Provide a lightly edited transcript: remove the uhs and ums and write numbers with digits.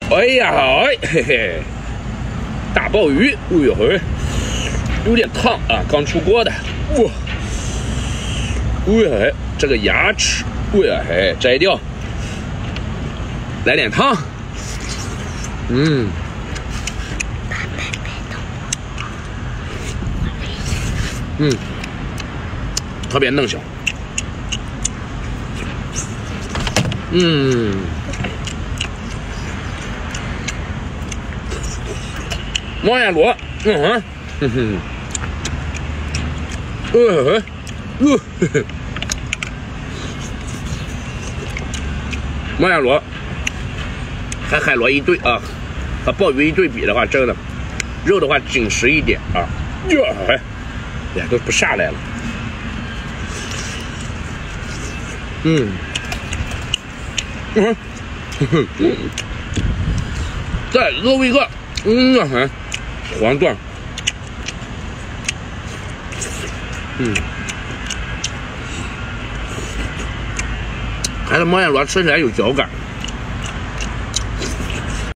哎呀，哎嘿嘿，大鲍鱼，哎呦嘿，有点烫啊，刚出锅的，哇，哎呀嘿，这个牙齿，哎呀嘿，摘掉，来点汤，特别嫩小，猫眼螺，猫眼螺和海螺一对啊，和鲍鱼一对比的话，真的肉的话紧实一点啊，呀都不下来了，再肉一个，黄段，还是猫眼螺吃起来有嚼感。